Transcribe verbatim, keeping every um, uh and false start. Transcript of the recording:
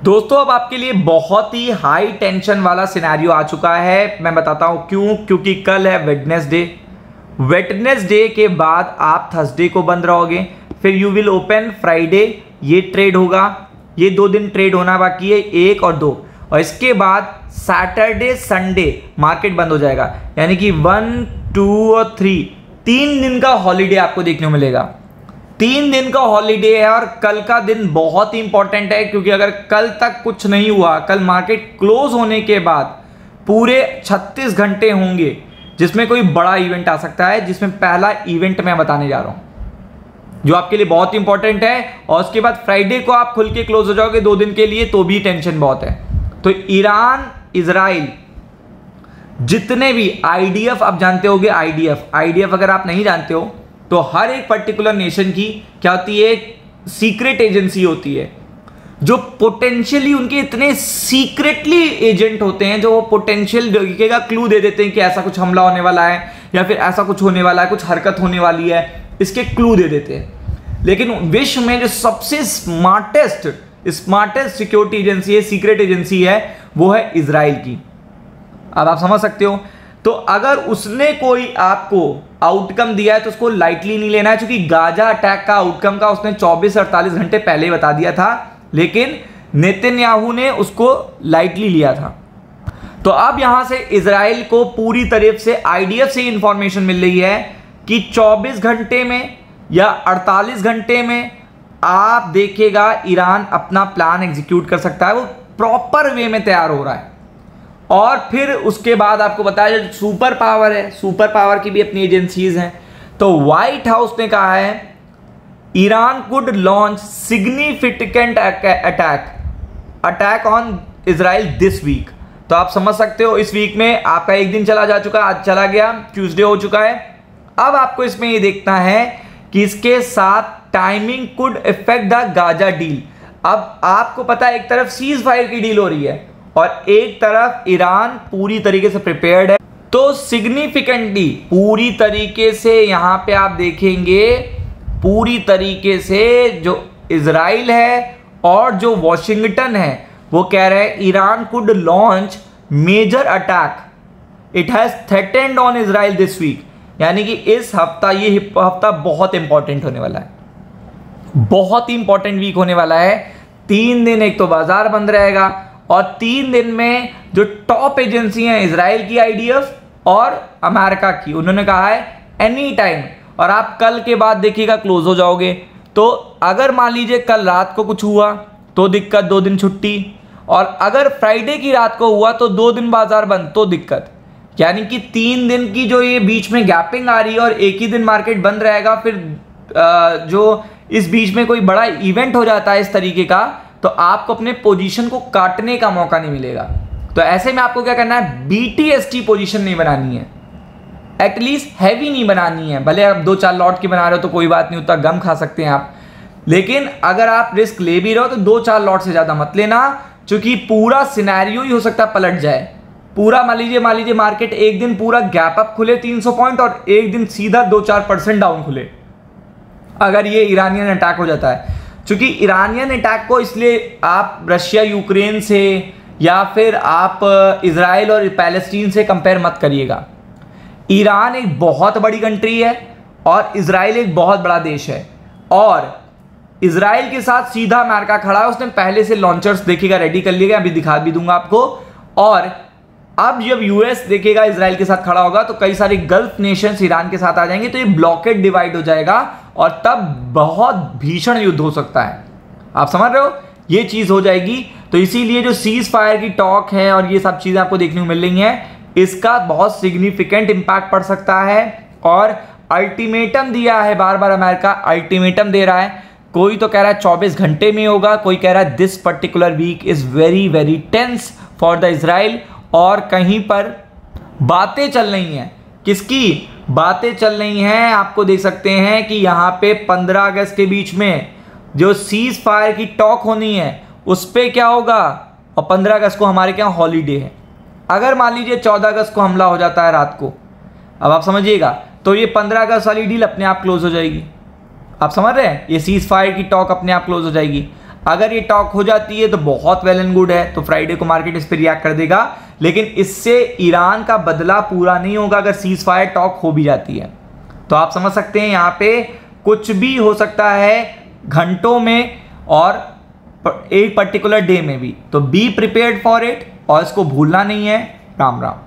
दोस्तों अब आपके लिए बहुत ही हाई टेंशन वाला सिनेरियो आ चुका है। मैं बताता हूं क्यों। क्योंकि कल है वेडनेसडे। वेडनेसडे के बाद आप थर्सडे को बंद रहोगे, फिर यू विल ओपन फ्राइडे, ये ट्रेड होगा। ये दो दिन ट्रेड होना बाकी है, एक और दो, और इसके बाद सैटरडे संडे मार्केट बंद हो जाएगा। यानी कि वन टू और थ्री, तीन दिन का हॉलीडे आपको देखने को मिलेगा। तीन दिन का हॉलीडे है और कल का दिन बहुत ही इंपॉर्टेंट है, क्योंकि अगर कल तक कुछ नहीं हुआ, कल मार्केट क्लोज होने के बाद पूरे छत्तीस घंटे होंगे जिसमें कोई बड़ा इवेंट आ सकता है, जिसमें पहला इवेंट मैं बताने जा रहा हूं जो आपके लिए बहुत इंपॉर्टेंट है। और उसके बाद फ्राइडे को आप खुल के क्लोज हो जाओगे दो दिन के लिए, तो भी टेंशन बहुत है। तो ईरान, इजराइल, जितने भी आईडीएफ आप जानते होगे, आईडीएफ आईडीएफ अगर आप नहीं जानते हो तो हर एक पर्टिकुलर नेशन की क्या होती है, सीक्रेट एजेंसी होती है, जो पोटेंशियली उनके इतने सीक्रेटली एजेंट होते हैं, जो वो पोटेंशियल का क्लू दे देते हैं कि ऐसा कुछ हमला होने वाला है या फिर ऐसा कुछ होने वाला है, कुछ हरकत होने वाली है, इसके क्लू दे देते हैं। लेकिन विश्व में जो सबसे स्मार्टेस्ट स्मार्टेस्ट सिक्योरिटी एजेंसी है, सीक्रेट एजेंसी है, वो है इजराइल की। अब आप समझ सकते हो। तो अगर उसने कोई आपको आउटकम दिया है तो उसको लाइटली नहीं लेना है, क्योंकि गाजा अटैक का आउटकम का उसने चौबीस अड़तालीस घंटे पहले बता दिया था, लेकिन नेतन्याहू ने उसको लाइटली लिया था। तो अब यहां से इजराइल को पूरी तरह से आईडीएफ से इंफॉर्मेशन मिल रही है कि चौबीस घंटे में या अड़तालीस घंटे में आप देखिएगा ईरान अपना प्लान एग्जीक्यूट कर सकता है। वो प्रॉपर वे में तैयार हो रहा है। और फिर उसके बाद आपको बताया जो सुपर पावर है, सुपर पावर की भी अपनी एजेंसीज हैं। तो व्हाइट हाउस ने कहा है Iran could launch significant attack attack on Israel this week. तो आप समझ सकते हो, इस वीक में आपका एक दिन चला जा चुका है, आज चला गया, ट्यूसडे हो चुका है। अब आपको इसमें ये देखना है कि इसके साथ timing could affect the Gaza deal. अब आपको पता है एक तरफ सीज फायर की डील हो रही है और एक तरफ ईरान पूरी तरीके से प्रिपेयर्ड है। तो सिग्निफिकेंटली पूरी तरीके से यहां पे आप देखेंगे, पूरी तरीके से जो इजराइल है और जो वॉशिंगटन है वो कह रहे हैं Iran could launch major attack, it has threatened on Israel this week. यानी कि इस हफ्ता, ये हफ्ता बहुत इंपॉर्टेंट होने वाला है, बहुत ही इंपॉर्टेंट वीक होने वाला है। तीन दिन एक तो बाजार बंद रहेगा और तीन दिन में जो टॉप एजेंसी हैं इजराइल की, आईडीएफ, और अमेरिका की, उन्होंने कहा है एनी टाइम। और आप कल के बाद देखिएगा क्लोज हो जाओगे। तो अगर मान लीजिए कल रात को कुछ हुआ तो दिक्कत, दो दिन छुट्टी। और अगर फ्राइडे की रात को हुआ तो दो दिन बाजार बंद, तो दिक्कत। यानी कि तीन दिन की जो ये बीच में गैपिंग आ रही है और एक ही दिन मार्केट बंद रहेगा। फिर जो इस बीच में कोई बड़ा इवेंट हो जाता है इस तरीके का, तो आपको अपने पोजीशन को काटने का मौका नहीं मिलेगा। तो ऐसे में आपको क्या करना है, बीटीएसटी पोजीशन नहीं बनानी है, एटलीस्ट हैवी नहीं बनानी है। भले आप दो चार लॉट की बना रहे हो तो कोई बात नहीं, उतना गम खा सकते हैं आप, लेकिन अगर आप रिस्क ले भी रहे हो तो दो चार लॉट से ज्यादा मत लेना, क्योंकि पूरा सिनेरियो ही हो सकता है पलट जाए। पूरा मान लीजिए मान लीजिए मार्केट एक दिन पूरा गैप अप खुले तीन सौ पॉइंट और एक दिन सीधा दो चार परसेंट डाउन खुले, अगर ये ईरानियन अटैक हो जाता है। क्योंकि ईरानियन अटैक को इसलिए आप रशिया यूक्रेन से या फिर आप इजराइल और पैलेस्टीन से कंपेयर मत करिएगा। ईरान एक बहुत बड़ी कंट्री है और इजराइल एक बहुत बड़ा देश है, और इजराइल के साथ सीधा अमेरिका खड़ा है। उसने पहले से लॉन्चर्स देखिएगा रेडी कर लिए, अभी दिखा भी दूंगा आपको। और अब जब यूएस देखेगा इजराइल के साथ खड़ा होगा तो कई सारे गल्फ नेशंस ईरान के साथ आ जाएंगे, तो ये ब्लॉकेड डिवाइड हो जाएगा और तब बहुत भीषण युद्ध हो सकता है। आप समझ रहे हो, ये चीज हो जाएगी। तो इसीलिए जो सीज फायर की टॉक है और ये सब चीजें आपको देखने को मिल रही हैं, इसका बहुत सिग्निफिकेंट इंपैक्ट पड़ सकता है। और अल्टीमेटम दिया है, बार बार अमेरिका अल्टीमेटम दे रहा है। कोई तो कह रहा है चौबीस घंटे में होगा, कोई कह रहा है this particular week is very very tense for the Israel. और कहीं पर बातें चल रही हैं, किसकी बातें चल रही हैं, आपको देख सकते हैं कि यहां पे पंद्रह अगस्त के बीच में जो सीज फायर की टॉक होनी है उस पे क्या होगा। और पंद्रह अगस्त को हमारे क्या हॉलीडे है। अगर मान लीजिए चौदह अगस्त को हमला हो जाता है रात को, अब आप समझिएगा, तो ये पंद्रह अगस्त वाली डील अपने आप क्लोज हो जाएगी। आप समझ रहे हैं, ये सीज फायर की टॉक अपने आप क्लोज हो जाएगी। अगर ये टॉक हो जाती है तो बहुत वेल एंड गुड है, तो फ्राइडे को मार्केट इस पर रिएक्ट कर देगा, लेकिन इससे ईरान का बदला पूरा नहीं होगा अगर सीज फायर टॉक हो भी जाती है। तो आप समझ सकते हैं यहां पे कुछ भी हो सकता है घंटों में और एक पर्टिकुलर डे में भी। तो बी प्रिपेयर्ड फॉर इट और इसको भूलना नहीं है। राम राम।